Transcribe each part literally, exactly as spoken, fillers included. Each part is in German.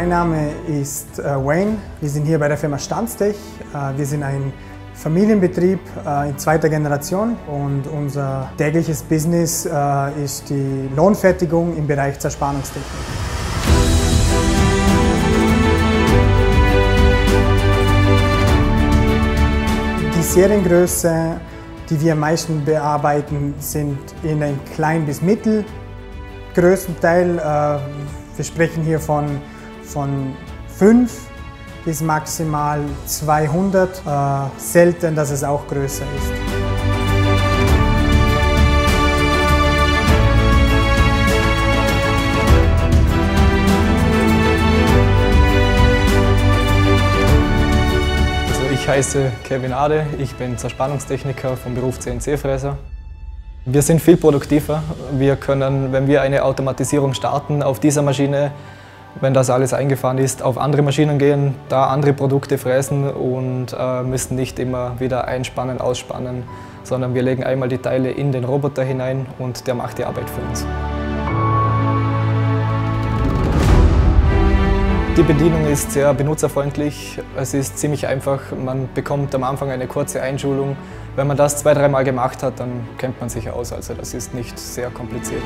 Mein Name ist Wayne. Wir sind hier bei der Firma Stanztech. Wir sind ein Familienbetrieb in zweiter Generation und unser tägliches Business ist die Lohnfertigung im Bereich Zerspannungstechnik. Die Seriengröße, die wir am meisten bearbeiten, sind in den Klein- bis Mittelgrößenteil. Wir sprechen hier von, von fünf bis maximal zweihundert. Äh, selten, dass es auch größer ist. Also ich heiße Kevin Ade, ich bin Zerspannungstechniker vom Beruf C N C-Fräser. Wir sind viel produktiver. Wir können, wenn wir eine Automatisierung starten, auf dieser Maschine, wenn das alles eingefahren ist, auf andere Maschinen gehen, da andere Produkte fräsen und äh, müssen nicht immer wieder einspannen, ausspannen, sondern wir legen einmal die Teile in den Roboter hinein und der macht die Arbeit für uns. Die Bedienung ist sehr benutzerfreundlich, es ist ziemlich einfach, man bekommt am Anfang eine kurze Einschulung. Wenn man das zwei, dreimal gemacht hat, dann kennt man sich aus, also das ist nicht sehr kompliziert.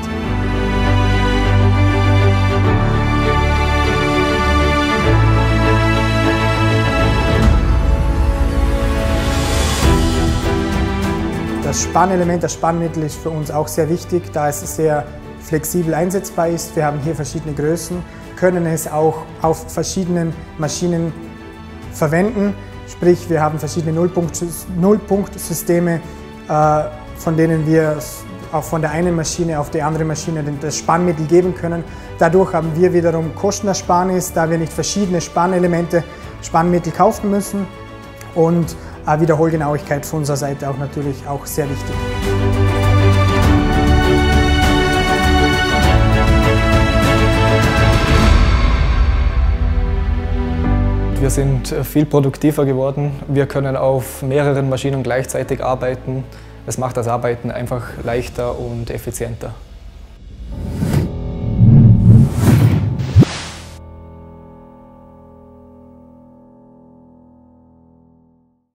Das Spannelement, das Spannmittel ist für uns auch sehr wichtig, da es sehr flexibel einsetzbar ist. Wir haben hier verschiedene Größen, können es auch auf verschiedenen Maschinen verwenden. Sprich, wir haben verschiedene Nullpunktsysteme, äh, von denen wir auch von der einen Maschine auf die andere Maschine das Spannmittel geben können. Dadurch haben wir wiederum Kostenersparnis, da wir nicht verschiedene Spannelemente, Spannmittel kaufen müssen. Und äh, Wiederholgenauigkeit von unserer Seite auch natürlich auch sehr wichtig. Wir sind viel produktiver geworden. Wir können auf mehreren Maschinen gleichzeitig arbeiten. Es macht das Arbeiten einfach leichter und effizienter.